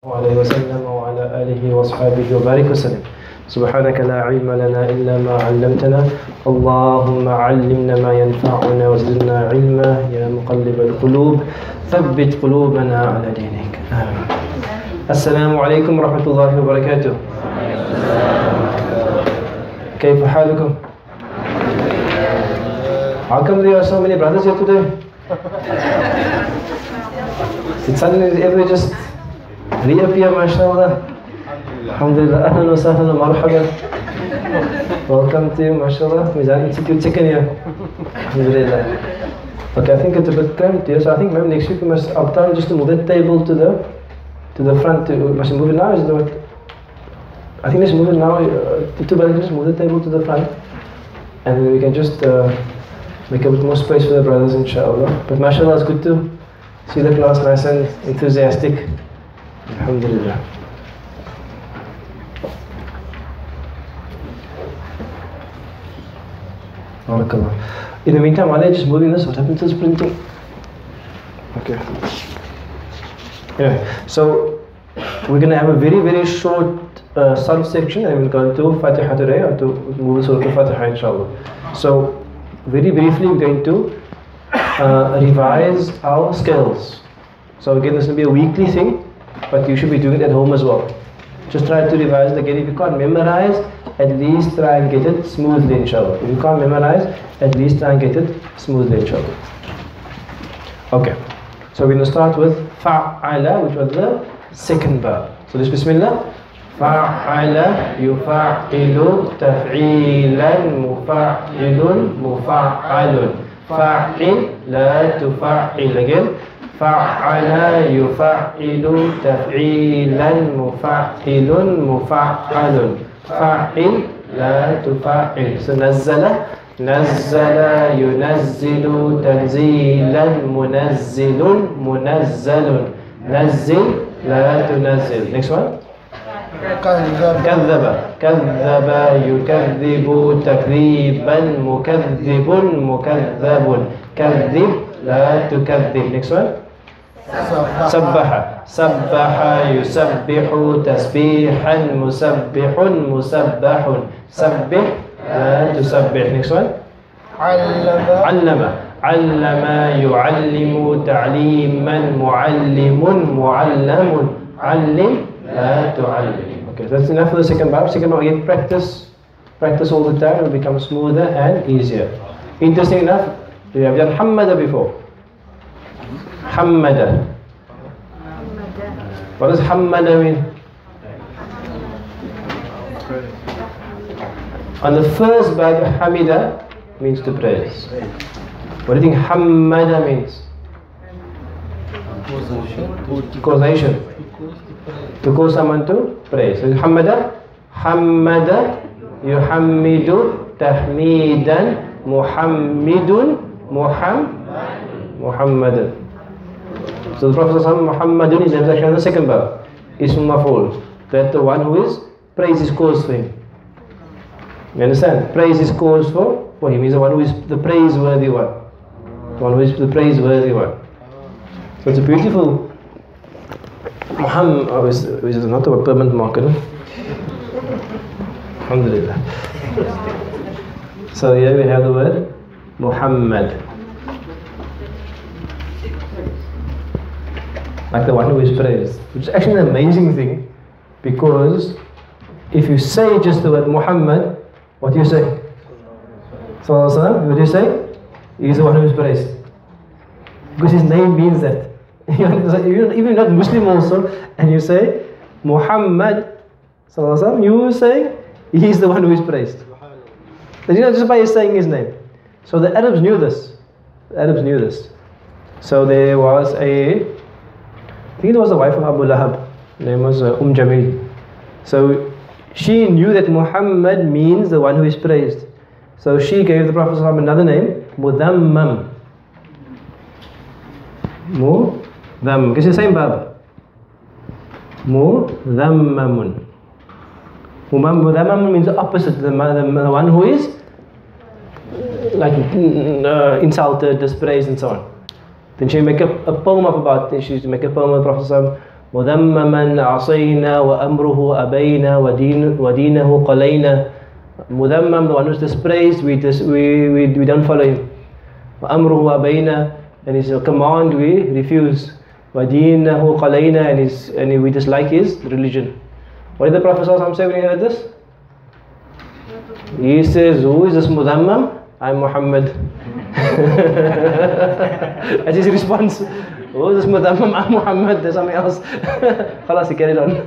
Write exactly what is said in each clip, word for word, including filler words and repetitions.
عليه وسلم وعلى آله وأصحابه وبارك وسلم. سبحانك لا علم لنا إلا ما علمتنا اللهم علمنا ما ينفعنا وزدنا علما يا مقلب القلوب ثبت قلوبنا على دينك آمين. السلام عليكم ورحمة الله وبركاته. كيف حالكم? How come there are so many brothers here today? Did suddenly everybody just reappear, mashallah? Alhamdulillah, ahlan wa sahlan wa marhaban. Welcome to you, mashallah. Mizan Institute chicken here. Alhamdulillah. Okay, I think it's a bit cramped here, so I think maybe next week we must opt out just to move that table to the to the front. To, must we move it now? Is it what? I think let's move it now. Uh, the two brothers just move the table to the front, and then we can just uh, make a bit more space for the brothers, inshallah. But mashallah, it's good to see the class nice and enthusiastic. Alhamdulillah. Barakallah. In the meantime, while I'm just moving this, what happened to this printing? Okay. Anyway, so we're going to have a very, very short uh, Surah section, and we'll go to Fatihah today, or to move Surah to Fatihah, inshallah. So, very briefly, we're going to uh, revise our skills. So again, this will be a weekly thing, but you should be doing it at home as well. Just try to revise it again. If you can't memorize, at least try and get it smoothly, inshallah. If you can't memorize, at least try and get it smoothly, inshallah. Okay, so we're going to start with fa'ala, which was the second verb. So this bismillah. Fa'ala yufa'ilu taf'ilan mufa'ilun mufa'alun. Fa'il la tufa'il again. فعل يفعل تفعيلا مفعل مفعل فعل لا تفعل. So نزل نزل ينزل تنزيلا منزل منزل نزل لا تنزل. Next one. كذب كذب يكذب تكذيبا مكذب مكذب كذب لا تكذب. Next one. سبح سبح يسبح تسبيحا مسبح مسبح سبح لا تسبح. Next one. علم علم علم يعلم تعليما معلم معلم علم لا تعلم. Okay, that's enough for the second verb. Second verb, again, practice practice all the time. It will become smoother and easier. Interesting enough, we have done Hammada before. Hammada. What does Hammada mean? On the first verb, Hamida means to praise. What do you think Hammada means? Causation. To cause someone to praise. So Hammada, Hammada, Yuhammidu, Tahmidan, Muhammidun, Muhammad, Muhammadan. So the Prophet Muhammadun is actually on the second verb. Ism maf'ul. That the one who is praise is caused for him. You understand? Praise is caused for, for him. He's the one who is the praiseworthy one. The one who is the praiseworthy one. So it's a beautiful Muhammad. Oh, is, is it not a permanent marker? Alhamdulillah. So here we have the word Muhammad. Like the one who is praised. Which is actually an amazing thing, because if you say just the word Muhammad, what do you say? Sallallahu Alaihi Wasallam, what do you say? He is the one who is praised. Because his name means that. Even you're not Muslim also, and you say Muhammad Sallallahu Alaihi Wasallam, you say he is the one who is praised. But you know, just by saying his name. So the Arabs knew this. The Arabs knew this. So there was a, I think it was the wife of Abu Lahab. Her name was uh, Umm Jamil. So she knew that Muhammad means the one who is praised. So she gave the Prophet another name, Mudhammam. Mudhammam. Because it's the same verb. Mudhammamun. Mudhammam means the opposite, the, the, the one who is like uh, insulted, dispraised, and so on. Then she make a, a poem up about it. She used to make a poem of the Prophet مذمما عصينا وأمره أبينا ودين ودينه قلينا. Mudhammam, the one who's dispraised, we, dis, we, we, we don't follow him. وأمره أبينا, and his command we refuse. وَدِينَهُ قَلَيْنَا, and, his, and we dislike his religion. What did the Prophet ﷺ say when he heard this? He says, who is this Mudhammam? I'm Muhammad. That's his response. Who is this Mudhammam? I'm Muhammad. There's something else. Khalas, he carried on.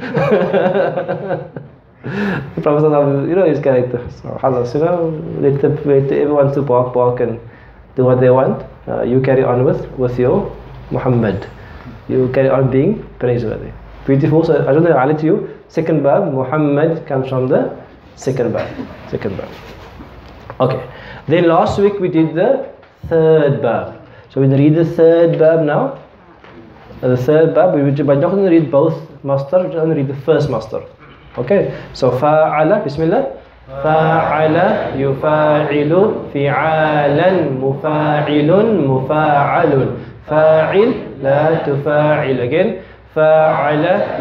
The Prophet ﷺ, you know his character. So, Khalas, you know, let, the, let everyone to bark, bark and do what they want. Uh, you carry on with, with your Muhammad. You carry on being praiseworthy. Beautiful. So I don't know, I'll let you. Second bab, Muhammad comes from the second bab. Second bab. Okay. Then last week we did the third bab. So we're going to read the third bab now. Uh, the third bab, we're not going to read both mastar, we're going to read the first mastar. Okay. So fa'ala, bismillah. فاعل يفاعل فعالا مفاعل مفاعل فاعل لا تفاعل again فاعل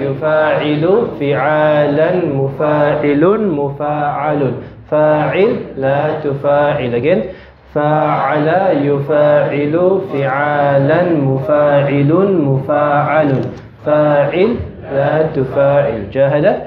يفاعل فعالا مفاعل مفاعل فاعل لا تفاعل again فاعل يفاعل فعالا مفاعل مفاعل فاعل لا تفاعل جاهد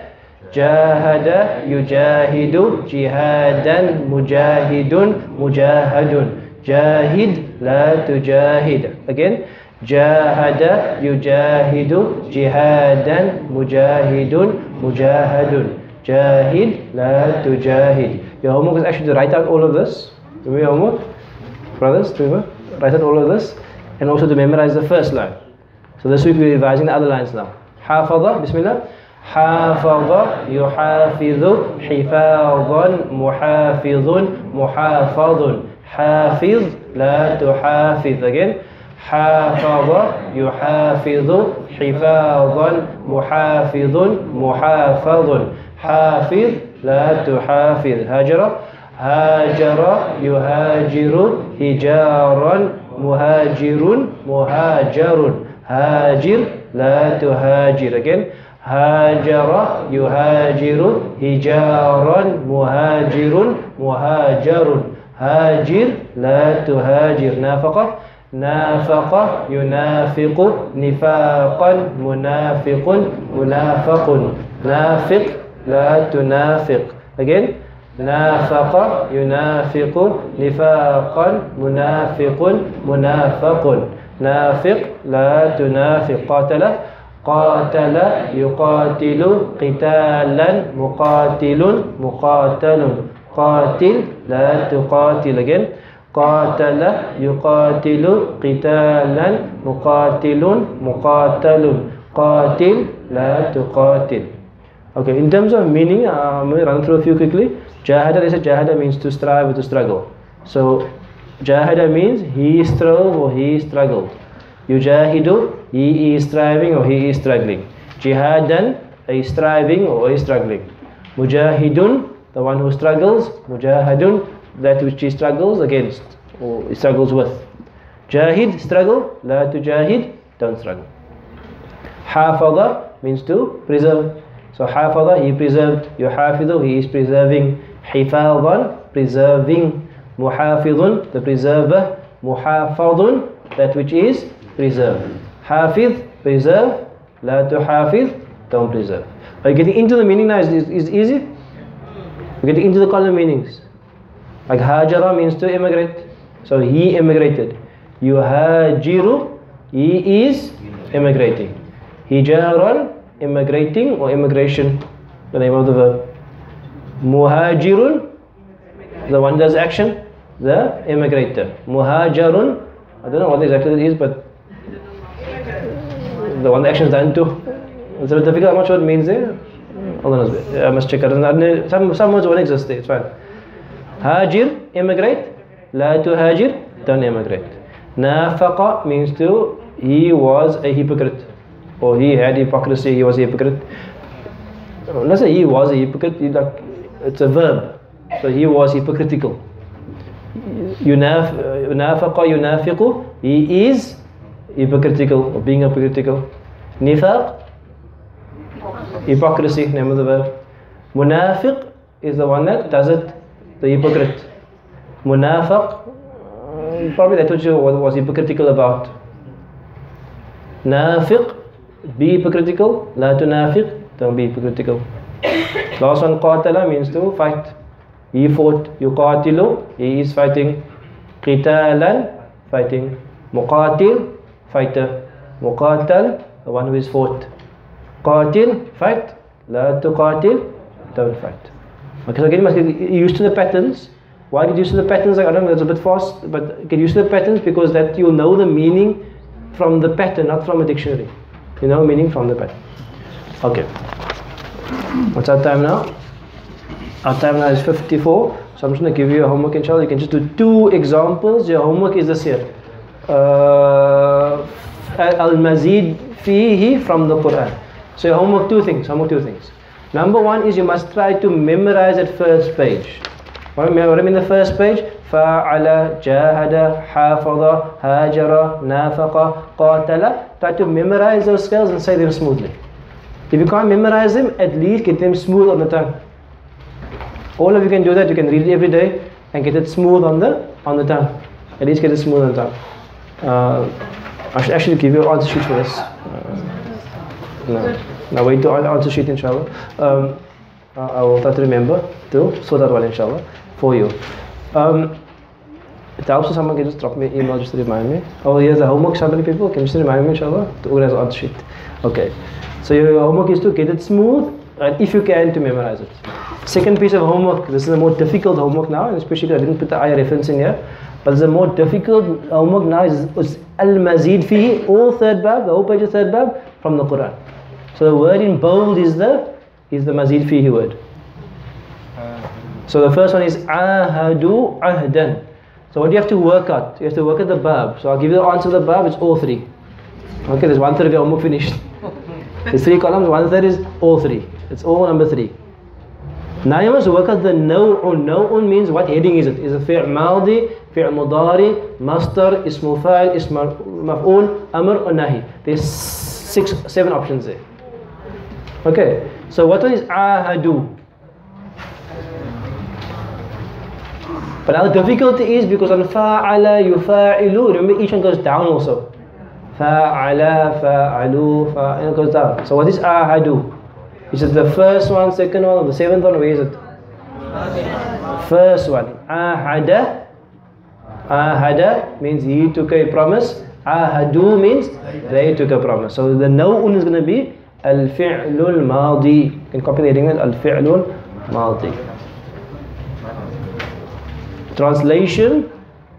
جاهد يجاهد جهادا مجاهد مجاهد جاهد لا تجاهد again جاهد يجاهد جهادا مجاهد مجاهد جاهد لا تجاهد. Your homework is actually to write out all of this. Do we homework? Brothers, do we write out all of this and also to memorize the first line. So this week we're revising the other lines now. حافظ Bismillah. حافظ يحافظ حفاظا محافظ محافظ حافظ لا تحافظ again حافظ يحافظ حفاظا محافظ محافظ حافظ لا تحافظ هاجر هاجر يهاجر هجارا مهاجر مهاجر هاجر لا تهاجر again هاجر يهاجر هجارا مهاجر مهاجر هاجر لا تهاجر نافق نافق ينافق نفاقا منافق منافق نافق لا تنافق again نافق ينافق نفاقا منافق منافق نافق لا تنافق قاتل قاتل يقاتل قتالا مقاتل مقاتل قاتل لا تقاتل again قاتل يقاتل قتالا مقاتل مقاتل قاتل لا تقاتل. Okay, in terms of meaning, uh, I'm going to run through a few quickly. Jahada, they said Jahada means to strive or to struggle. So Jahada means he strove or he struggled. Yujahidu, he is striving or he is struggling. Jihadan, he is striving or he is struggling. Mujahidun, the one who struggles. Mujahadun, that which he struggles against or he struggles with. Jahid, struggle. La tujahid, don't struggle. Hafadha means to preserve. So hafadha, he preserved. Yuhafidhu, he is preserving. Hifadhan, preserving. Muhafidhun, the preserver. Muhafadhun, that which is preserved. Hafidh, preserve. La tuhafidh, don't preserve. Are you getting into the meaning now? Is, is, is easy? You're getting into the column meanings. Like hajara means to immigrate. So he immigrated. Yuhajiru, he is immigrating. Hijaran, immigrating or immigration, the name of the verb. Muhajirun, the one does action, the immigrator. Muhajarun, I don't know what exactly it is, but the one the action is done to. It's a bit difficult, I'm not sure what it means there. Hold on a bit, I must check it. Some, some words won't exist there, it's fine. Hajir, immigrate. La tuhajir, don't immigrate. Nafaqa means to, he was a hypocrite. Or he had hypocrisy, he was a hypocrite. Let's say he was a hypocrite, like, it's a verb. So he was hypocritical. Yunaf, Nafaqa yunafiqu, he is hypocritical or being hypocritical. Nifaq, Hypocrisy, name of the verb. Munafiq is the one that does it, the hypocrite. Munafiq, uh, probably that's what you was hypocritical about. Nafiq, be hypocritical. La tunafiq, don't be hypocritical. Last one, qatala, means to fight. He fought. Yuqatilu, he is fighting. Qitalan, fighting. Muqatil, fighter. Muqatal, the one who is fought. Qatil, fight. La tuqatil, don't fight. Okay, so again, you must get used to the patterns. Why get used to the patterns? Like, I don't know, that's a bit fast, but get used to the patterns because that you'll know the meaning from the pattern, not from a dictionary. You know meaning from the pattern. Okay. What's our time now? Our time now is fifty-four. So I'm just going to give you a homework, inshallah. You can just do two examples. Your homework is this here. Uh, Al-Mazid Feehi from the Quran. So your homework, two things. Homework, two things. Number one is you must try to memorize that first page. What I mean the first page? Fa'ala, jahada, hafada, hajara, nafaqa, qatala. Try to memorize those skills and say them smoothly. If you can't memorize them, at least get them smooth on the tongue. All of you can do that. You can read it every day and get it smooth on the on the tongue. At least get it smooth on the tongue. Uh, I should actually give you an answer sheet for this. Uh, no, no, wait to answer sheet, inshallah. Um, I will try to remember to sort that one, inshallah, for you. Um, it helps if someone can just drop me an email just to remind me. Oh, here's the homework. So many people can just remind me, inshallah, to organize an answer sheet. Okay. So your homework is to get it smooth and if you can to memorize it. Second piece of homework, this is a more difficult homework now, and especially I didn't put the ayah reference in here, but the more difficult homework now is, is Al-Mazid Fihi, all third bab, the whole page of third bab from the Quran. So the word in bold is the is the Mazid Fihi word. So the first one is Ahadu Ahdan. So what do you have to work out? You have to work at the bab. So I'll give you the answer of the bab, it's all three. Okay, there's one third of your homework finished. There's three columns, one third is all three. It's all number three. Now you must work out the naw'un. Naw'un means what heading is it? Is it fi'l madi, fi'l mudari, mastar, ismu fa'il, ismu maf'ul, amr or nahi? There's six, seven options there. Okay, so what one is ahadu? But now the difficulty is because on fa'ala, yufa'ilu, remember each one goes down also. Fa'ala, fa'alu, fa'ala goes down. So what is ahadu? Is it the first one, second one, or the seventh one? Where is it? First one. Ahada. Ahada means he took a promise. Ahadu means they took a promise. So the naw'un is going to be al-fi'lul madi. You can copy the heading with al-fi'lul madi. Translation.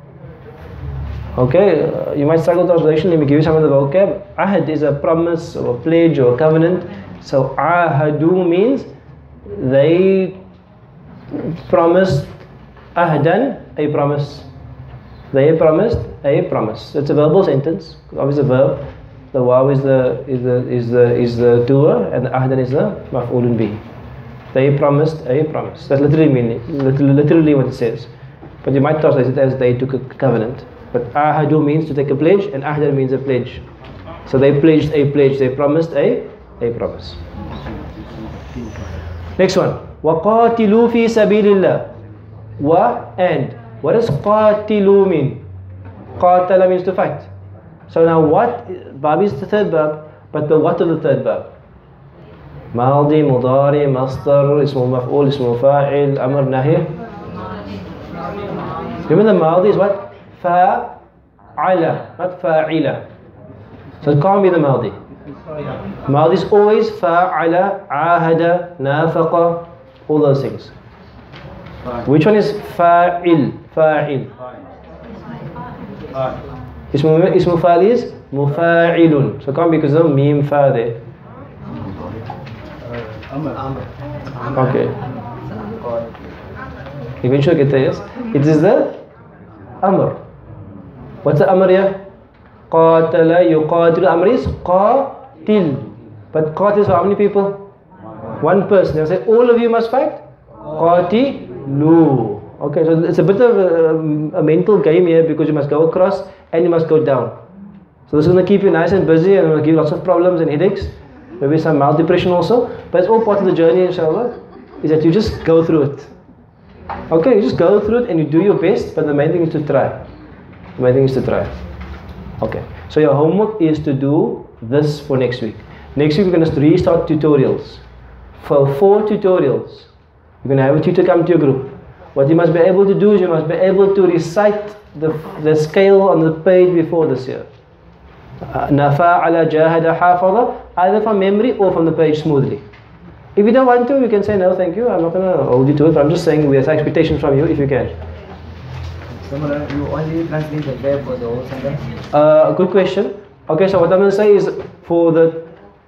Okay, uh, you might struggle with translation. Let me give you some of the vocab. Ahad is a promise or a pledge or a covenant. So ahadu means they promised ahdan, a promise. They promised a promise. It's a verbal sentence. Obviously, a verb. The waw is the is the is the is the doer, and the ahdan is the maf'ulun bih. They promised a promise. That's literally meaning, literally, literally what it says. But you might translate it as they took a covenant. But ahadu means to take a pledge, and ahdan means a pledge. So they pledged a pledge. They promised a a promise. Next one. وَقَاتِلُوا فِي سَبِيلِ اللَّهِ. Wa and. What does qatilu mean? Qatala means to fight. So now what? Bab is the third bab, but the what of the third bab? Maldi, mudari, mastar, ismu maf'ul, ismu fa'il, amr, nahi. Remember the maldi is what? Fa'ala, not fa'ila. So it can't be the maldi. Maldi is always fa'ala, ahada, nafaqa, all those things. Which one is fa'il? Fa'il. Ismu, ismu fa'il is mufa'ilun. So it can't be because of mim fa there. Okay. Eventually get there, yes. It is the amr. What's the amr here? Qatala yuqatilu. Amr is qatil. But qatil is for how many people? One person. They say all of you must fight. Qatilu. Okay, so it's a bit of a, a mental game here because you must go across and you must go down. So this is going to keep you nice and busy and will give you lots of problems and headaches. maybe some mild depression also, but it's all part of the journey, inshallah, is that you just go through it. Okay, you just go through it and you do your best, but the main thing is to try. The main thing is to try. Okay, so your homework is to do this for next week. Next week we're going to restart tutorials. For four tutorials, you're going to have a tutor come to your group. What you must be able to do is you must be able to recite the, the scale on the page before this year. Nafa ala jahada hafada, either from memory or from the page smoothly. If you don't want to, you can say no, thank you. I'm not going to hold you to it. But I'm just saying we have expectations from you if you can. Similar, you only translate the verb for the whole sentence? Uh, good question. Okay, so what I'm going to say is for the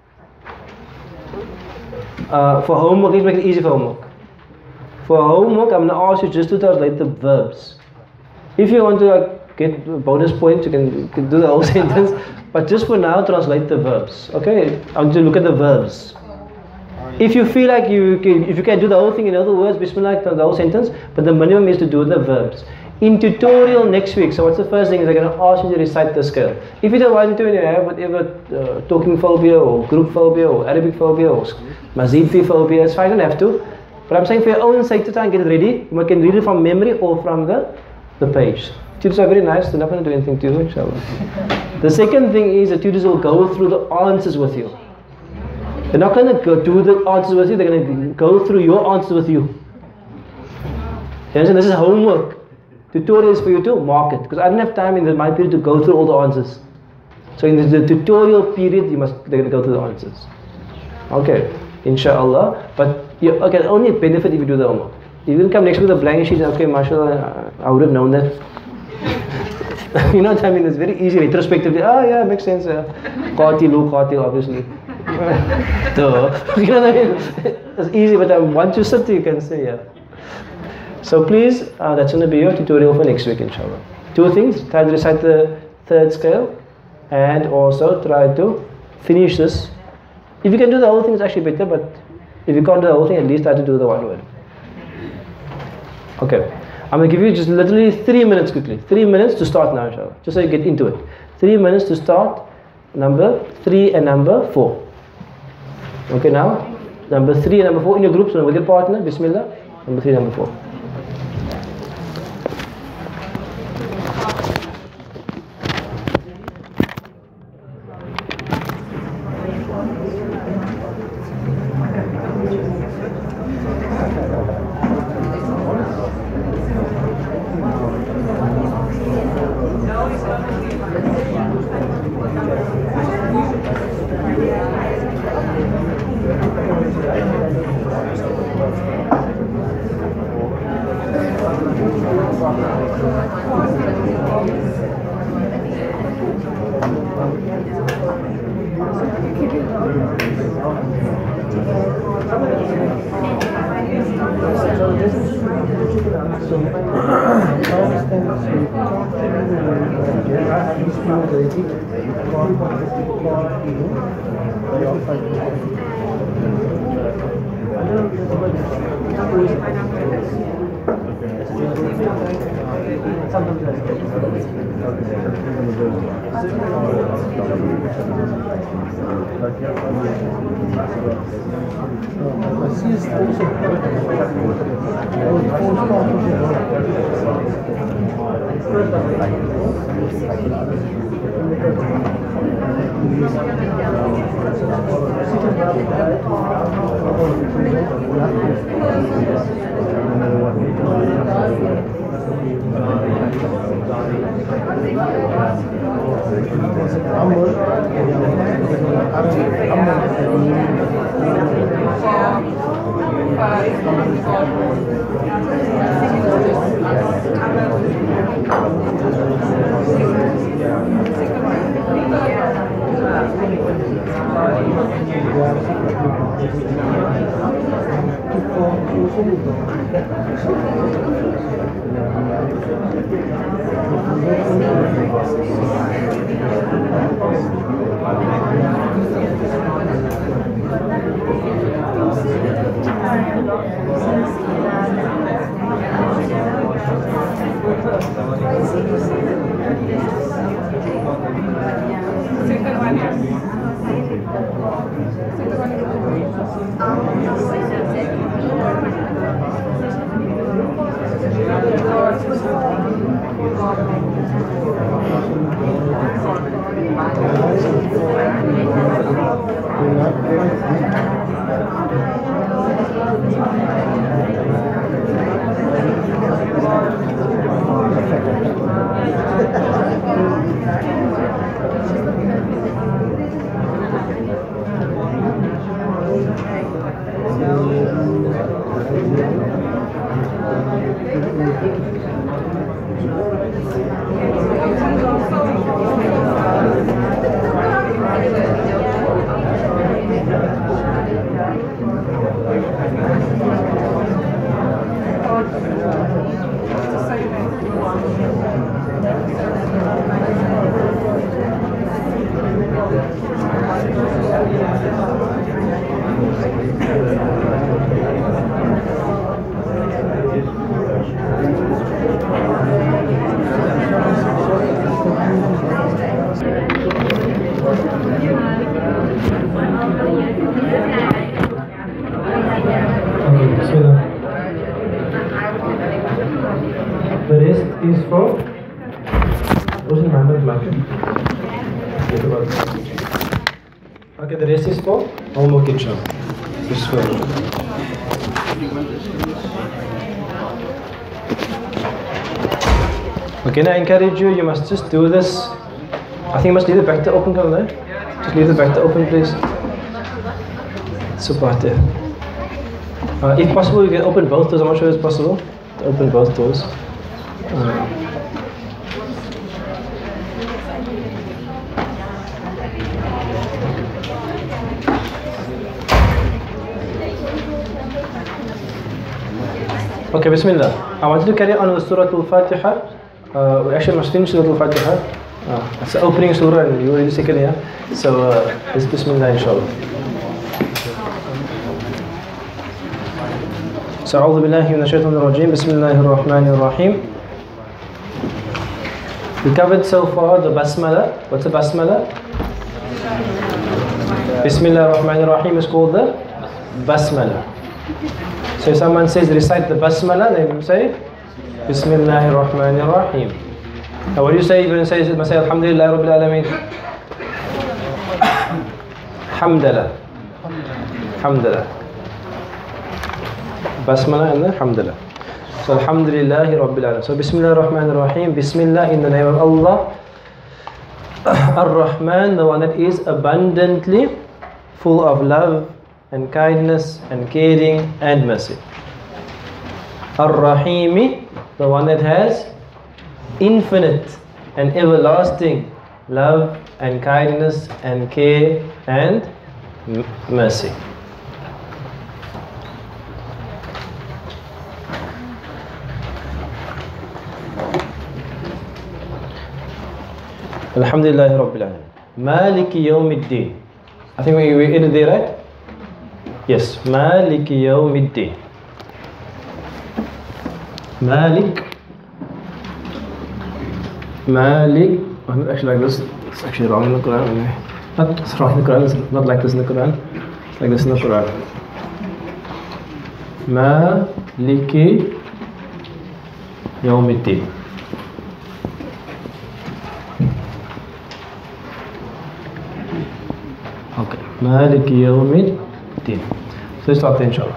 uh, for homework, let's make it easy for homework. For homework, I'm going to ask you just to translate the verbs. If you want to like, get bonus points, you can, you can do the whole sentence. But just for now, translate the verbs. Okay, I'm going to look at the verbs. If you feel like you can, if you can do the whole thing in other words, Bismillah, the whole sentence, but the minimum is to do the verbs. In tutorial next week, so what's the first thing is they're going to ask you to recite the scale. If you don't want to and you have whatever uh, talking phobia or group phobia or Arabic phobia or Mazidi phobia, it's fine, you don't have to. But I'm saying for your own sake to try and get it ready, you can read it from memory or from the, the page. Tutors are very nice, they're not going to do anything to you, inshallah. The second thing is the tutors will go through the answers with you. They're not going to go do the answers with you, they're going to go through your answers with you. You understand? This is homework. Tutorial is for you to mark it, because I don't have time in the, my period to go through all the answers. So in the, the tutorial period, you must they're going to go through the answers. Okay, inshallah. But you okay, only benefit if you do the homework. You will come next week with a blank sheet. Okay, mashallah, I would have known that. You know what I mean? It's very easy retrospectively. Ah, yeah, makes sense. Qatilu, qatil, obviously. Duh. You know what I mean? It's easy, but um, once you sit, you can say yeah. So please, uh, that's going to be your tutorial for next week, inshallah. Two things, try to recite the third scale and also try to finish this. If you can do the whole thing, it's actually better, but if you can't do the whole thing, at least try to do the one word. Okay, I'm going to give you just literally three minutes quickly. Three minutes to start now, inshallah, just so you get into it. Three minutes to start number three and number four. Okay, now, number three and number four in your groups, so with your partner, Bismillah, number three, number four. Second one, yes. The rest is for what's in my black? Okay, the rest is for homework inshallah. This is for okay, now I encourage you, you must just do this. I think you must leave the back to open, Khalil. Just leave the back to open, please. Super. Uh, if possible, you can open both doors. I'm not sure it's possible to open both doors. Uh, okay, Bismillah. I want you to carry on with Surah Al-Fatihah. Uh, we actually must finish Surah Al-Fatihah. Uh, it's the opening surah and you already second here. So, uh, it's Bismillah, inshallah. So, أعوذ بالله من الشيطان الرجيم. بسم الله الرحمن الرحيم. We covered so far the Basmala. What's the Basmala? Bismillah ar-Rahman ar-Rahim is called the Basmala. So if someone says recite the Basmala, then you say Bismillah ar-Rahman ar-Rahim. Now what do you say? You're going to say, you say Alhamdulillah Rabbil Alameen. Hamdallah. Hamdallah. Basmala and the Hamdallah. So Alhamdulillahi Rabbil Alameen. So Bismillah ar-Rahman ar-Rahim. Bismillah in the name of Allah. Ar-Rahman, the one that is abundantly full of love and kindness and caring and mercy. Ar-Rahimi, the one that has infinite and everlasting love and kindness and care and mercy. Alhamdulillahi Rabbil Alameen. Maliki Yawmiddin. I think we, we ended there, right? Yes. Maliki Yawmiddin. Malik. Malik. Oh, actually, like this. It's actually wrong in the Quran. Not it's wrong in the Quran. It's not like this in the Quran. It's like this in the Quran. Maliki Yawmiddin. Okay. Maliki Yawmiddin. So let's start there, inshallah.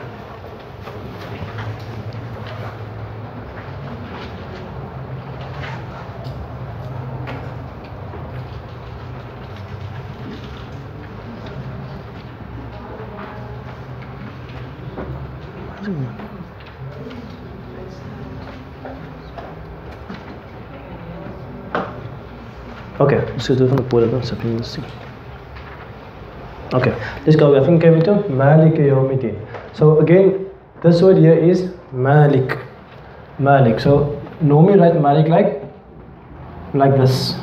Okay, let's do it from the board of second. Let's see. Okay, let's go. I think came to Malik Yawmiddin. So again, this word here is Malik. Malik. So normally write Malik like like this.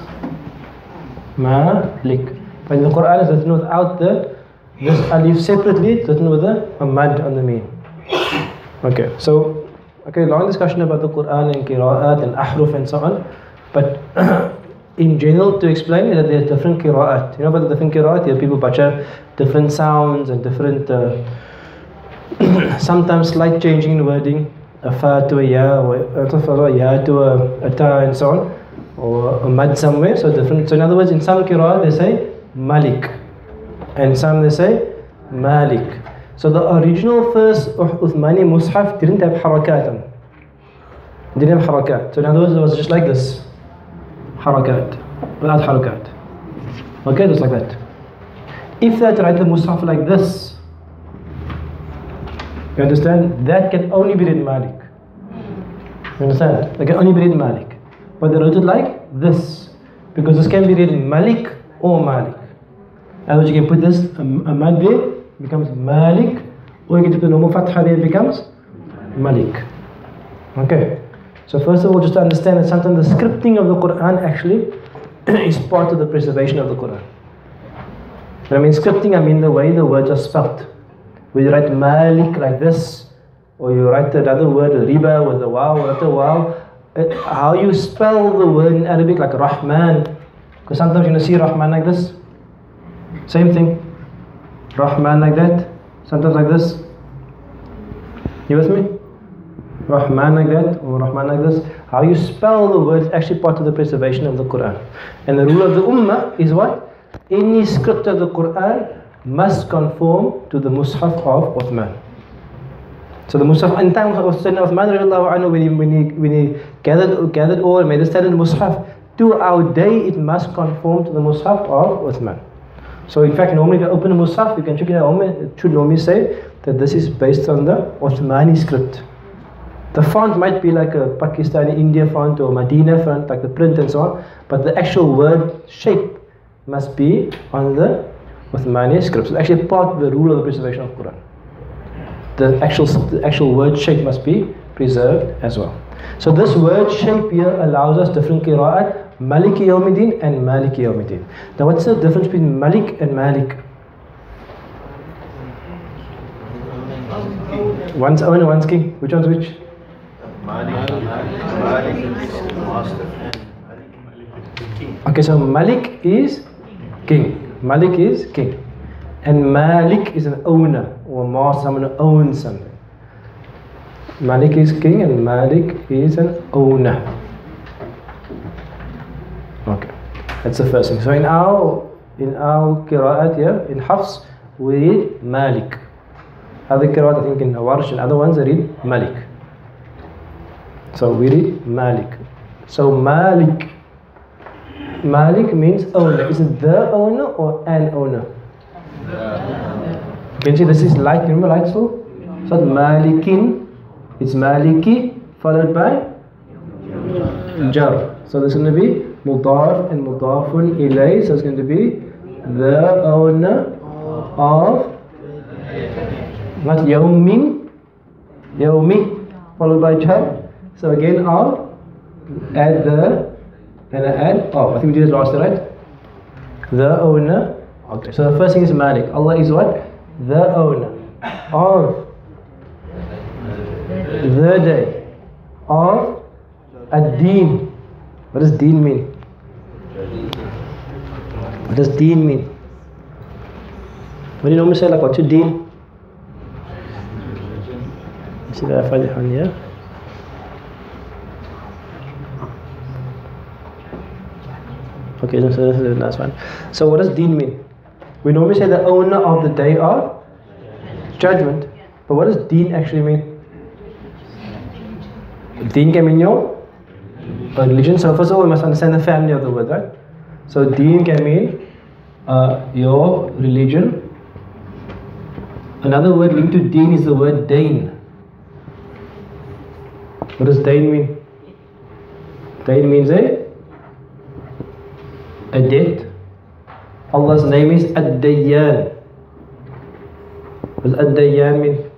Malik. But in the Quran it's written without the this alif separately, it's written with a, a mad on the mean. Okay, so okay, long discussion about the Quran and qira'at and ahruf and so on. But in general, to explain is that there are different qira'at. You know about the different qira'at? Here people bacha different sounds and different, uh, sometimes slight changing in wording, a fa to a ya, or a ya to a, a ta and so on, or a mad somewhere, so different. So in other words, in some qira'at they say Malik, and some they say Malik. So the original first Uthmani Mus'haf didn't have harakat. Didn't have harakat. So in other words, it was just like this. Harakat, without harakat. Okay, just like that. If they had to write the Mus'haf like this, you understand? That can only be read Malik. You understand? They can only be read Malik. But they wrote it like this. Because this can be read Malik or Malik. Otherwise you can put this, a, a mad there, it becomes Malik. Or you can put a normal Fatihah there, it becomes Malik. Okay. So first of all, just to understand that sometimes the scripting of the Quran actually is part of the preservation of the Quran. When I mean scripting, I mean the way the words are spelt. When you write Malik like this, or you write another word, riba with a waw, with a waw, it, how you spell the word in Arabic, like Rahman. Because sometimes you're going to see Rahman like this. Same thing. Rahman like that. Sometimes like this. You with me? Rahman like that, or Rahman like this. How you spell the word is actually part of the preservation of the Quran. And the rule of the Ummah is what? Any script of the Quran must conform to the Mus'haf of Uthman. So the Mus'haf, in time of Sayyidina Uthman, when he, when he, when he gathered, gathered all and made the standard Mus'haf, to our day it must conform to the Mus'haf of Uthman. So in fact, normally if you open a Mus'haf, you can check it out, it should normally say that this is based on the Uthmani script. The font might be like a Pakistani India font or Medina font, like the print and so on, but the actual word shape must be on the Uthmani script. So it's actually part of the rule of the preservation of Quran. The actual, the actual word shape must be preserved as well. So this word shape here allows us different qira'at, Maliki Yawmiddin and Maliki Yawmiddin. Now what's the difference between Malik and Malik? One's owner, one's king. Which one's which? Okay, so Malik is king. Malik is king. And Malik is an owner, or master, someone who owns something. Malik is king and Malik is an owner. Okay, that's the first thing. So in our in our qira'at here, in Hafs, we read Malik. Other qira'at, I think in Warsh and other ones, they read Malik. So we read Malik. So Malik. Malik means owner. Is it the owner or an owner? You can see this is light. Remember light still? So Malikin, it's Maliki followed by Jar. So this is going to be Mudaf and Mudafun ilay. So it's going to be the owner of, not Yawmin, Yawmi followed by Jar. So again of, add the, and I add of. I think we did this last time, right? The owner. Okay, so the first thing is Malik. Allah is what? The owner of the day of ad-deen. What does deen mean? What does deen mean? What do you normally say, like, what's your deen? You see that Fatihah here? Okay, so this is the last one. So what does deen mean? We normally say the owner of the day of judgment. But what does deen actually mean? Deen can mean your religion. So first of all, we must understand the family of the word, right? So deen can mean uh, your religion. Another word linked to deen is the word dain. What does dain mean? Dain means a, a debt. Allah's name is Ad-Dayyan. What does Ad-Dayyan mean?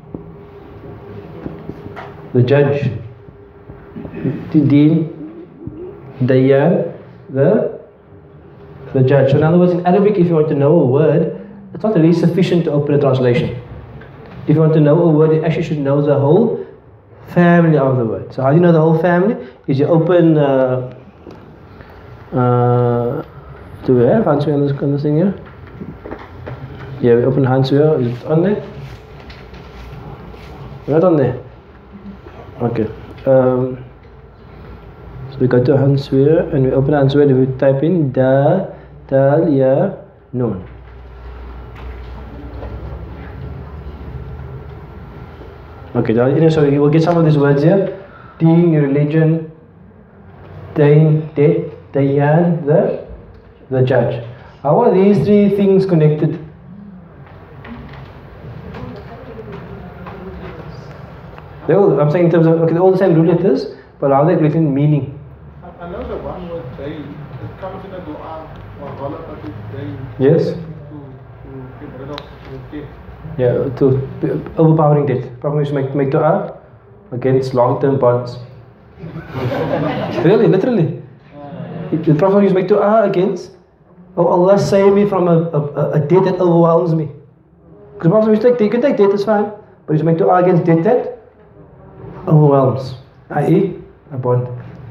The judge. Deen, Dayyan, the, the judge. So in other words, in Arabic, if you want to know a word, it's not really sufficient to open a translation. If you want to know a word, you actually should know the whole family of the word. So how do you know the whole family? Is you open uh, uh, do we have Hansweer on this, on this thing here? Yeah, we open Hansweer. Is it on there? Not on there. Okay. Um, so we go to Hansweer and we open Hansweer and we type in Da, Dal, Ya, Noon. Okay, so you will get some of these words here. Deen, religion, Dain, De, Dayan, the the judge. How are these three things connected? They all, I'm saying in terms of, okay, they're all the same root letters, but how they collecting meaning? I know the one word dain, it comes in a dua, or ghalabati dain. Yes? To, to get rid of the debt. Yeah, to overpowering debt. Prophet used to make, make dua against long-term bonds. Really, literally. The Prophet used to make dua against, oh Allah, save me from a, a, a debt that overwhelms me. Because the Prophet used to take, you can take debt, it's fine, but he used to make dua against debt that overwhelms, that is a bond.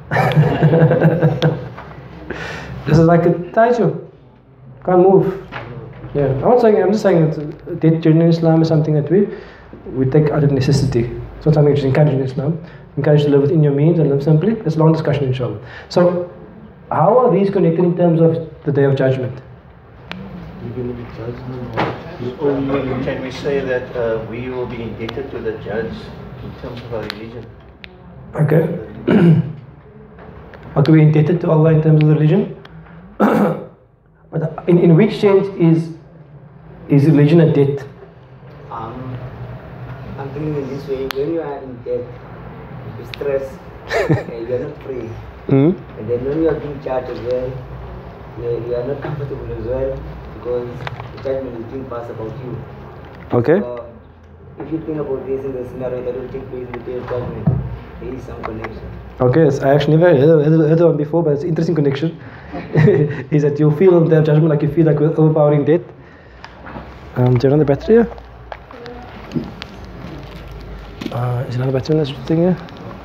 This is like a taiju, can't move. Yeah, I'm not saying, I'm just saying that debt during Islam is something that we we take out of necessity. It's not something which is encouraged in Islam. Encouraged to live within your means and live simply. That's a long discussion, inshallah. So, how are these connected in terms of the Day of Judgment? Can we say that uh, we will be indebted to the judge in terms of our religion? Okay. Are we indebted to Allah in terms of the religion? But in, in which sense is is religion a debt? Um, I'm thinking in this way, when you are in debt, you stress, and you are not free. Mm-hmm. And then when you are being charged as well, you, you are not comfortable as well, because the judgment is being passed about you. Okay. So, if you think about this in the scenario that will take place in the day of judgment, there is some connection. Okay, yes, I actually never heard, heard, heard of one before, but it's an interesting connection. Is that you feel the judgment like you feel like with overpowering debt. Um, do you run the battery here? Uh, is another battery in this thing here?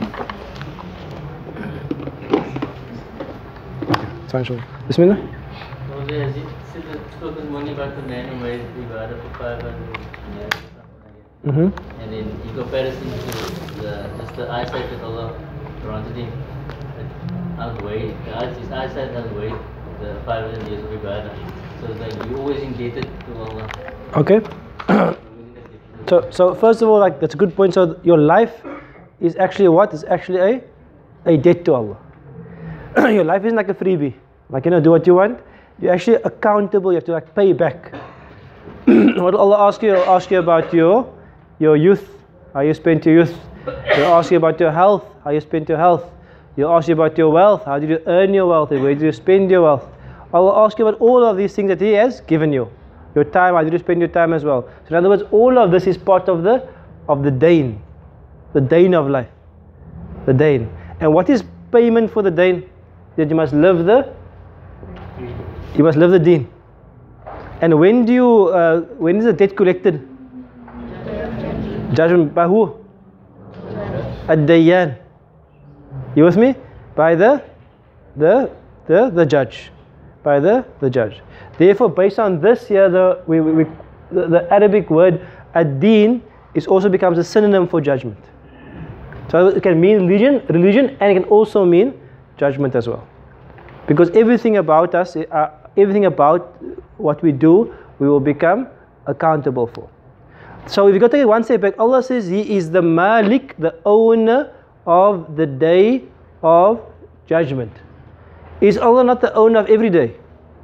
Okay, it's fine, sure. Bismillah. No, there is it said that spoken money about the man who made ibadah for five hundred years, something like that. Mm-hmm. And in comparison to the, just the eyesight that Allah granted him, it outweighed, the eyes, his eyesight outweighed the five hundred years of ibadah. So it's like you're always indebted to Allah. Okay. so, so first of all, like that's a good point. So your life is actually what? Is actually a a debt to Allah. Your life isn't like a freebie. Like, you know, do what you want. You're actually accountable. You have to like pay back. What will Allah ask you? He'll ask you about your your youth, how you spent your youth. He'll ask you about your health, how you spent your health. He'll ask you about your wealth, how did you earn your wealth, and where did you spend your wealth. Allah asks you about all of these things that He has given you. Your time, how did you spend your time as well. So in other words, all of this is part of the of the dain, the dain of life, the dain. And what is payment for the dain? That you must live the, you must live the deen. And when do you, uh, when is the debt collected? Judgment by who? Ad-Dayyan. You with me? By the, the, the, the judge. By the, the judge. Therefore, based on this here, the, we, we, the, the Arabic word ad-deen is also becomes a synonym for judgment. So it can mean religion, religion, and it can also mean judgment as well. Because everything about us, uh, everything about what we do, we will become accountable for. So if you go take it one step back, Allah says He is the Malik, the owner of the day of judgment. Is Allah not the owner of every day?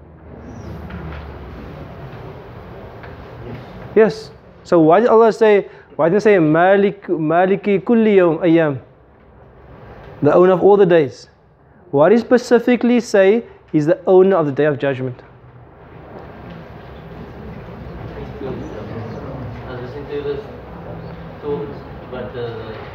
Yes. So why did Allah say, why did He say Malik, Maliki kulli yawm ayyam? The owner of all the days. Why did He specifically say He's the owner of the day of judgment? I was listening to this talk about the,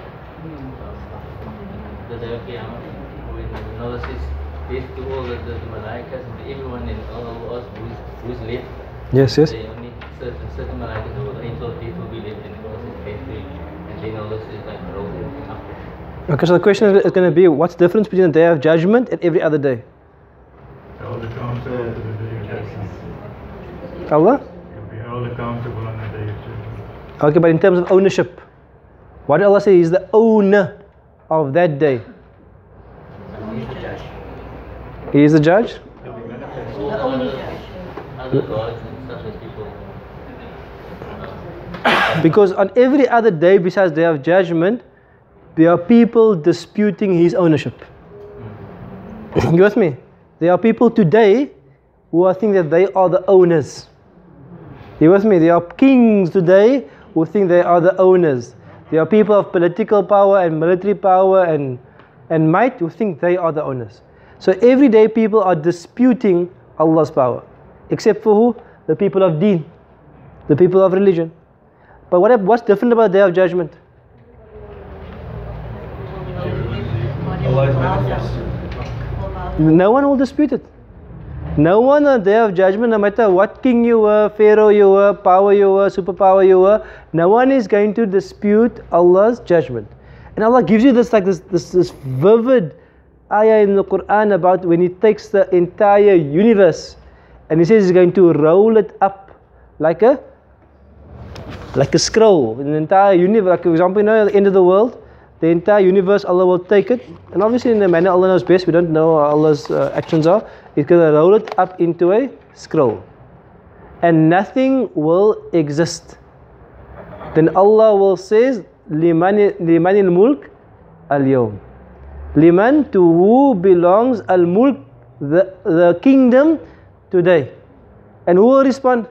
the day of Qiyamah, when Allah says this to all the, the, the malaikas and to everyone and all of us who is, who is left. Yes, yes. They only certain, certain malaikas or the angel of death will be left and Allah says death to you. And then Allah says like roll them up. Okay, so the question is going to be, what's the difference between the day of judgment and every other day? Held accountable to the day of judgment. Allah? You'll be held accountable on the day of judgment. Okay, but in terms of ownership, what did Allah say? He's the owner of that day. He's the judge. He is the judge? All the other, other gods and stuff that people. Because on every other day besides the day of judgment, there are people disputing His ownership. You with me? There are people today who are think that they are the owners. You with me? There are kings today who think they are the owners. There are people of political power and military power and, and might who think they are the owners. So every day people are disputing Allah's power. Except for who? The people of deen. The people of religion. But what, what's different about the Day of Judgment? Allah is manifest. No one will dispute it. No one on the Day of Judgment, no matter what king you were, pharaoh you were, power you were, superpower you were, no one is going to dispute Allah's judgment. And Allah gives you this like this, this, this vivid ayah in the Quran about when He takes the entire universe and He says He's going to roll it up like a like a scroll. In the entire universe, like for example, you know, at the end of the world, the entire universe, Allah will take it, and obviously in the manner Allah knows best, we don't know what Allah's uh, actions are. He's going to roll it up into a scroll, and nothing will exist. Then Allah will say, Liman limanil mulk al-yawm. Liman, to who belongs al-mulk, the, the kingdom today. And who will respond?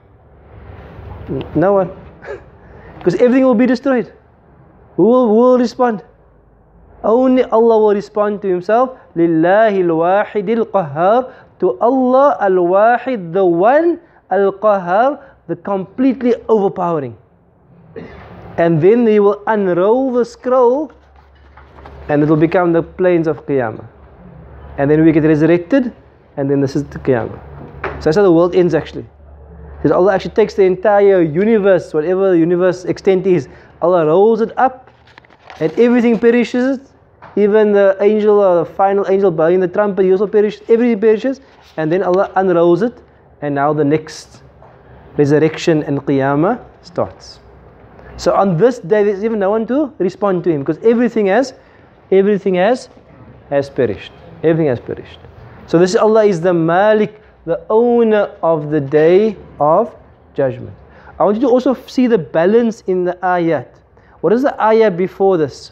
No one. Because everything will be destroyed. Who will, who will respond? Only Allah will respond to Himself. Lillahi al-wahidil qahhar. To Allah al-wahid, the one, al-qahhar, the completely overpowering. And then He will unroll the scroll and it will become the plains of Qiyamah. And then we get resurrected, and then this is the Qiyamah. So that's how the world ends actually. Because Allah actually takes the entire universe, whatever the universe extent is, Allah rolls it up and everything perishes. Even the angel or the final angel blowing the trumpet, he also perishes, everything perishes, and then Allah unrolls it, and now the next resurrection and Qiyamah starts. So on this day there's even no one to respond to Him, because everything has everything has has perished. Everything has perished. So this is Allah is the Malik, the owner of the day of judgment. I want you to also see the balance in the ayat. What is the ayah before this?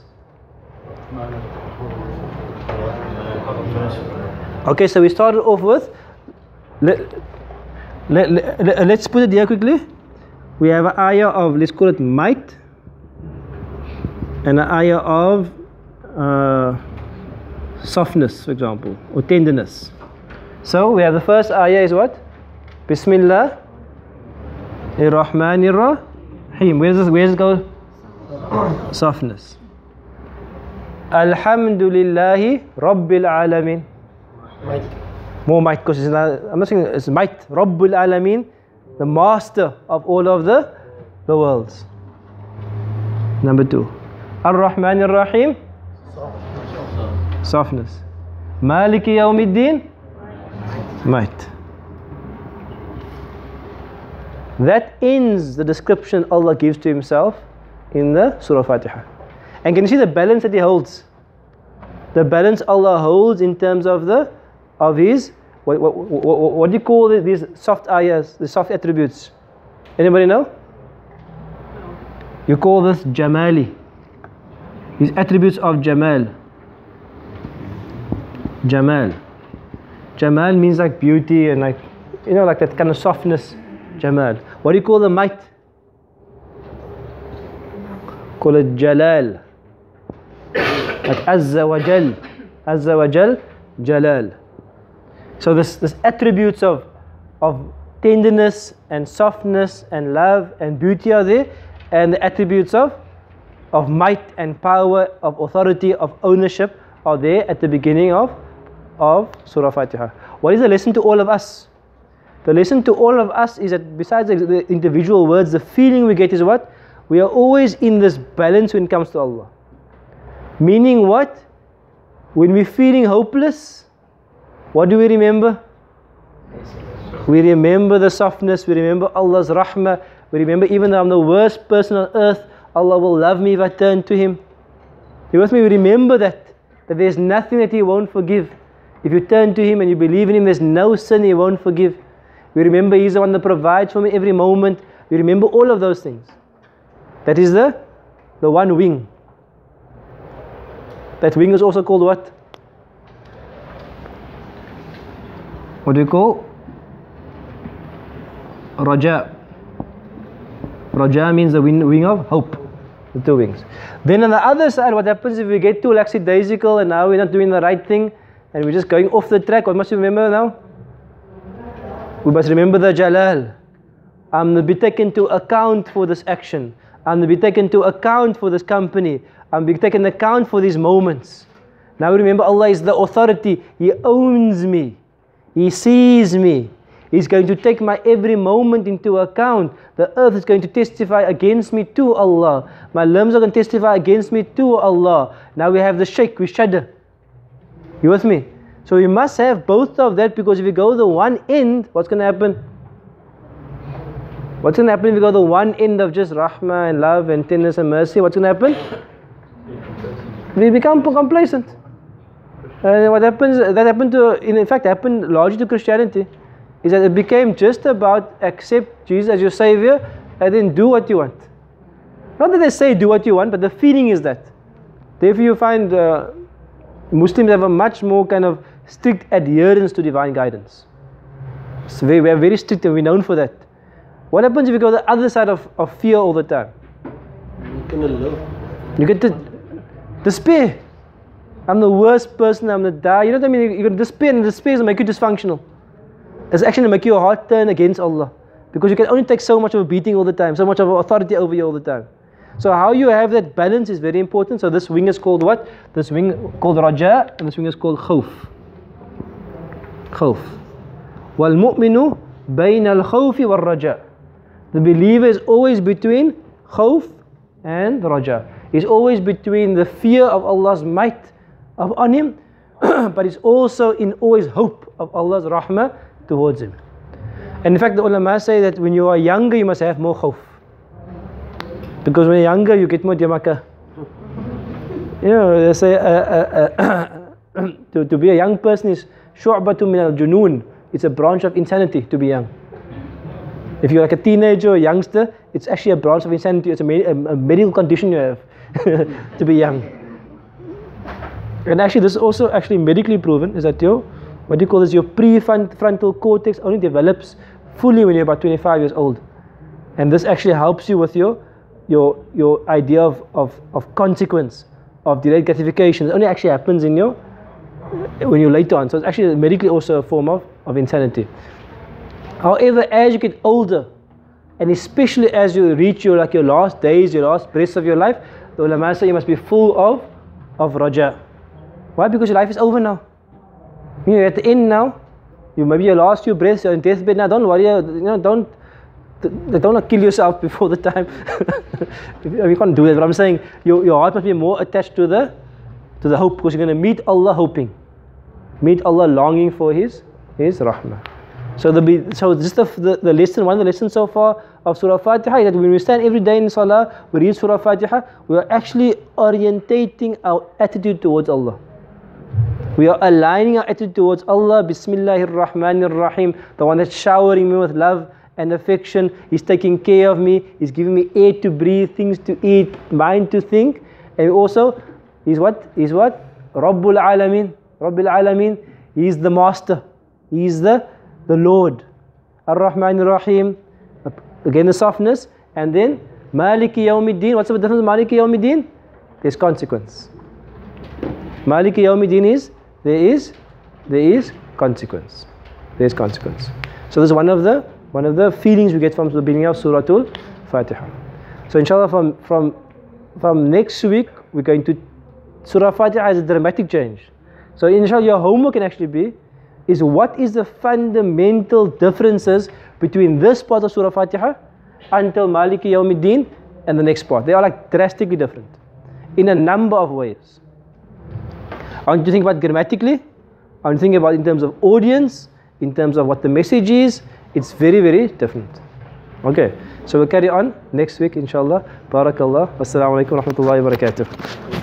Okay, so we started off with, let, let, let, let's put it here quickly. We have an ayah of, let's call it might, and an ayah of uh, softness, for example, or tenderness. So we have the first ayah is what? Bismillah ar-Rahman ar-Rahim. Where does, where does it go? Softness. Alhamdulillahi Rabbil Alameen. Might. More might, because it's not, I'm not saying it's might. Rabbil Alameen, the master of all of the, the worlds. Number two. Ar-Rahman ar-Rahim. Softness. Maliki Yawmiddin. Might. That ends the description Allah gives to Himself in the Surah Fatihah. And can you see the balance that He holds? The balance Allah holds in terms of the of His, what, what, what, what do you call these soft ayahs, the soft attributes? Anybody know? You call this Jamali. His attributes of Jamal. Jamal. Jamal means like beauty and like, you know, like that kind of softness. Jamal. What do you call the might? Call it Jalal. Like Azza wa Jal. Azza wa Jal, Jalal. So this, this attributes of, of tenderness and softness and love and beauty are there, and the attributes of, of might and power, of authority, of ownership are there at the beginning of, of Surah Fatiha. What is the lesson to all of us? The lesson to all of us is that besides the individual words, the feeling we get is what? We are always in this balance when it comes to Allah. Meaning what? When we're feeling hopeless, what do we remember? We remember the softness, we remember Allah's rahmah, we remember even though I'm the worst person on earth, Allah will love me if I turn to Him. You with me? We remember that, that there's nothing that He won't forgive. If you turn to Him and you believe in Him, there's no sin He won't forgive. We remember He's the one that provides for me every moment. We remember all of those things. That is the, the one wing. That wing is also called what? What do you call? Raja. Raja means the wing, wing of hope. The two wings. Then on the other side, what happens if we get too lackadaisical and now we're not doing the right thing and we're just going off the track? What must we remember now? We must remember the Jalal. I'm to be taken to account for this action. I'm to be taken to account for this company. I'm to be taken account for these moments. Now remember, Allah is the authority. He owns me. He sees me. He's going to take my every moment into account. The earth is going to testify against me to Allah. My limbs are going to testify against me to Allah. Now we have the shake, we shudder. You with me? So we must have both of that, because if we go the one end, what's going to happen? What's going to happen if we go the one end of just rahmah and love and tenderness and mercy? What's going to happen? We become complacent. And what happens, that happened to, in fact, happened largely to Christianity, is that it became just about accept Jesus as your Savior and then do what you want. Not that they say do what you want, but the feeling is that. Therefore you find uh, Muslims have a much more kind of strict adherence to divine guidance. So we, we are very strict and we're known for that. What happens if you go the other side of, of fear all the time? You get to despair. I'm the worst person, I'm going to die. You know what I mean? You're going to despair, and despair will make you dysfunctional. It's actually going to make your heart turn against Allah. Because you can only take so much of a beating all the time, so much of authority over you all the time. So how you have that balance is very important. So this wing is called what? This wing called Raja, and this wing is called Khawf. Khawf. وَالْمُؤْمِنُ بَيْنَ الْخَوْفِ وَالرَّجَاءِ. The believer is always between Khawf and Raja. He's always between the fear of Allah's might on him, but he's also in always hope of Allah's rahmah towards him. And in fact, the ulama say that when you are younger, you must have more khawf. Because when you're younger, you get more diamaka. You know, they say uh, uh, uh, to, to be a young person is shu'batu min al-junoon. It's a branch of insanity to be young. If you're like a teenager or a youngster, it's actually a branch of insanity. It's a, med a, a medical condition you have to be young. And actually, this is also actually medically proven, is that your, what do you call this, your prefrontal cortex only develops fully when you're about twenty-five years old. And this actually helps you with your, your, your idea of, of, of consequence, of delayed gratification. It only actually happens in your, when you're later on. So it's actually medically also a form of, of insanity. However, as you get older, and especially as you reach your, like your last days, your last breaths of your life, the ulama say you must be full of, of raja. Why? Because your life is over now. You're at the end now. You maybe your last few breaths, you're in deathbed now. Don't worry, you know, don't don't kill yourself before the time. You can't do that. But I'm saying your your heart must be more attached to the to the hope, because you're going to meet Allah hoping, meet Allah longing for His His rahmah. So the be so just the, the the lesson, one of the lessons so far of Surah Fatihah is that when we stand every day in Salah, we read Surah Fatihah, we are actually orientating our attitude towards Allah. We are aligning our attitude towards Allah. Bismillahir Rahmanir Rahim, the one that's showering me with love and affection. He's taking care of me. He's giving me air to breathe, things to eat, mind to think. And also, He's what? He's what? Rabbul Alameen. Rabbil Alameen. He's the Master. He's the, the Lord. Ar-Rahmanir Rahim. Again, the softness. And then, Maliki Yawmiddin. What's the difference of Maliki Yawmiddin? There's consequence. Maliki Yawmiddin is, there is, there is consequence. There is consequence. So this is one of the, one of the feelings we get from the beginning of Surah Al-Fatihah. So inshallah from, from, from next week, we're going to, Surah Al-Fatihah has a dramatic change. So inshallah your homework can actually be, is what is the fundamental differences between this part of Surah Al-Fatihah until Maliki Yawmiddin and the next part. They are like drastically different in a number of ways. I want you to think about grammatically, I want you to think about in terms of audience, in terms of what the message is. It's very, very different. Okay, so we'll carry on next week inshallah. Barakallah. Wassalamu alaikum wa rahmatullahi wa barakatuh.